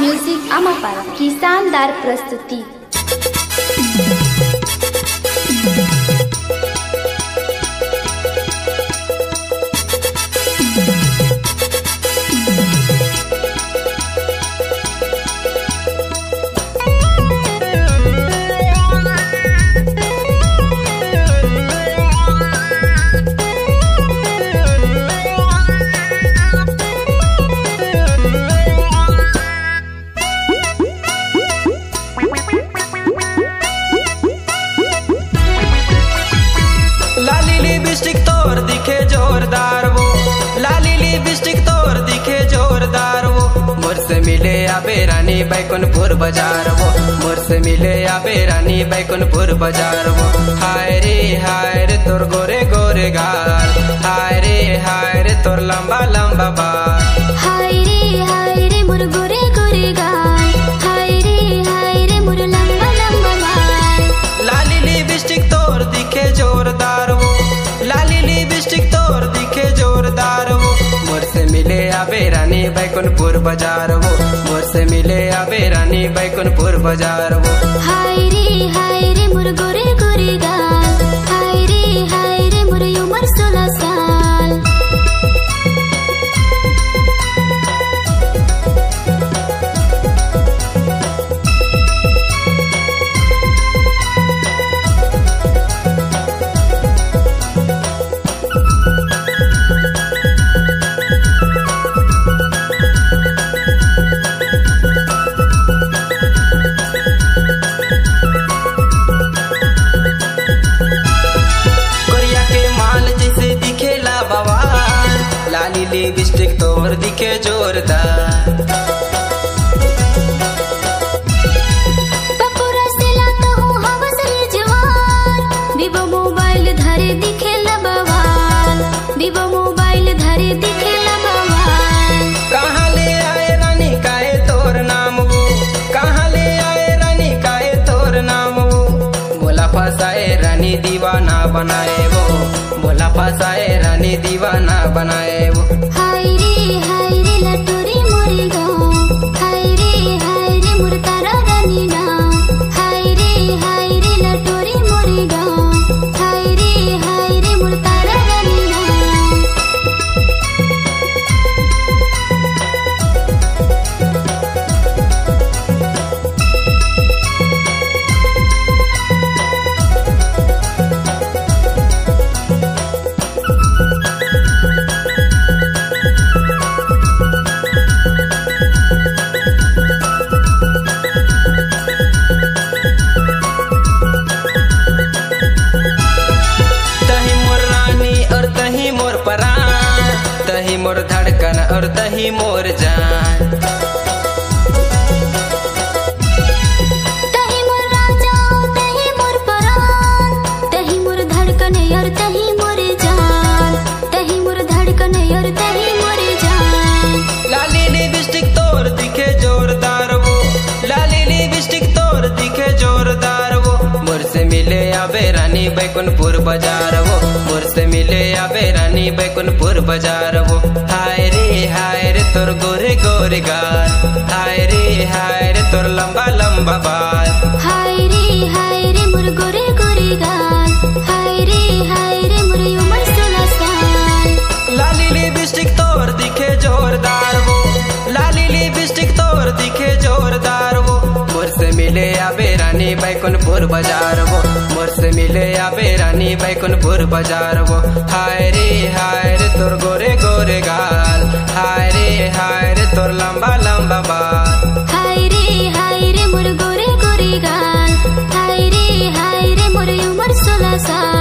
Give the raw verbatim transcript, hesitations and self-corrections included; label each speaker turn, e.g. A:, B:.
A: Music अमापारा की शानदार प्रस्तुति।
B: लाली लिपस्टिक तोर दिखे जोरदार वो, लाली लिपस्टिक तोर दिखे जोरदार वो, मुझसे मिले आबे रानी बैकुंठपुर बाजार वो, मुझसे मिले आबे रानी बैकुंठपुर बाजार वो। हाय रे हाय रे तोर गोरे गोरे गाल, हाय रे हाय रे तोर लंबा लंबा बाल,
A: हाय रे हाय रे मोर गोरे गोरे गाल, हाय रे हाय रे मोर लंबा लंबा बाल।
B: लाली लिपस्टिक तोर दिखे जोरदार वो, लाली लिपस्टिक तोर दिखे जोरदार वो, मुझसे मिले आबे रानी बैकुंठपुर बाजार वो, मुझसे मिले आबे रानी बैकुंठपुर बाजार वो।
A: हाय रे हाय रे मोर गोरे गोरे गाल, हाय रे हाय रे मोर उम्र सोलह साल।
B: लाली लिपस्टिक तोर दिखे जोरदार,
A: पपुरा से लाता हूँ हवस रे जवान, वीवो मोबाइल धरे दिखे लबवाल, वीवो मोबाइल धरे दिखे लबवाल।
B: कहाँ ले आए रानी काहे तोर नाम वो, कहाँ ले आए रानी काहे तोर नाम वो, बोला फसाए रानी दीवाना बनाए वो, बोला फसाए रानी दीवाना बनाए वो।
A: हाय रे हाय रे लटोरी मोरे गाँव, हाय रे हाय रे मोर तारा रानी नाम, हाय रे हाय रे लटोरी मोरे गाँव, हाय रे हाय रे मोर तारा रानी नाम।
B: तही मोर धड़कन और तही मोर जान,
A: तही मोर राजा तही मोर परान, तही मोर धड़कन और तही मोर जान, तही मोर धड़कन और तही मोर जान।
B: लाली लिपस्टिक तोर दिखे जोरदार वो, लाली लिपस्टिक तोर दिखे जोरदार वो, मुझसे मिले आबे रानी बैकुंठपुर बाजार वो, मुझसे मिले आबे रानी बैकुंठपुर बाजार वो। हाय रे हाय रे तोर गोरे गोरे गाल, हाय रे हाय रे तोर लंबा लंबा बाल,
A: हाय रे हाय रे मोर गोरे गोरे गाल, हाय रे हाय रे मोर उम्र सोलह साल।
B: लाली लिपस्टिक तोर दिखे जोरदार वो, लाली लिपस्टिक तोर दिखे जोरदार वो, मुझसे मिले आबे रानी बैकुंठपुर बाजार वो, मुझसे मिले आबे रानी बैकुंठपुर बाजार वो। हाय रे हाय रे तोर गोरे गोरे गाल, हाय रे हाय रे तोर लंबा लंबा बाल,
A: हाय रे हाय रे मोर गोरे गोरे गाल, हाय रे हाय रे मोर उम्र सोलह साल।